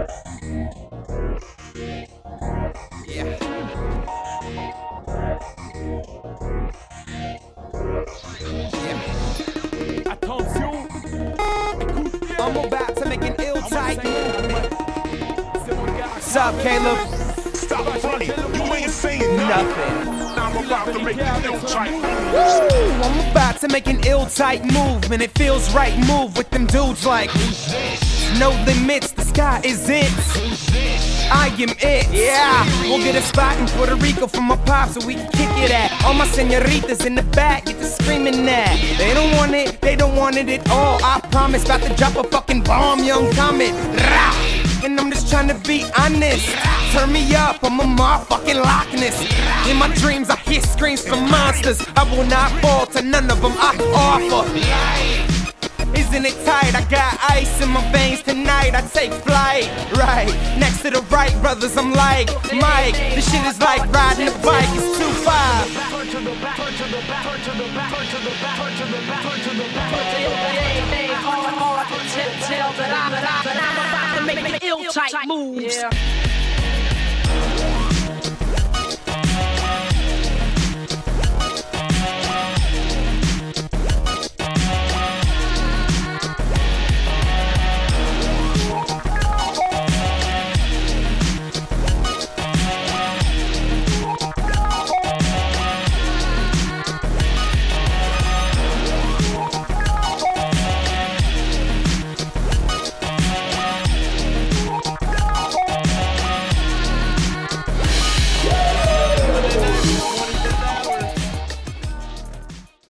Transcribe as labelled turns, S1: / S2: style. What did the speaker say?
S1: Yeah.
S2: Attention,
S1: I'm about to make an ill tight. What's up, Caleb?
S3: Stop funny, you ain't saying
S1: Nothing.
S3: I'm about to make an ill tight.
S1: Woo! I'm about to make an ill tight move, and it feels right. Move with them dudes like no limits. The sky is it. I am it. Yeah. We'll get a spot in Puerto Rico for my pops so we can kick it at. All my senoritas in the back get to screaming that they don't want it. They don't want it at all. I promise. About to drop a fucking bomb, young comet. Rah! And I'm just trying to be honest. Turn me up, I'm a motherfucking Loch Ness. In my dreams I hear screams from monsters. I will not fall to none of them I offer. Isn't it tight? I got ice in my veins tonight. I take flight, right next to the right brothers. I'm like Mike. This shit is like riding a bike. It's 2-5.
S4: Tell that I'm about to make an ill-tight move.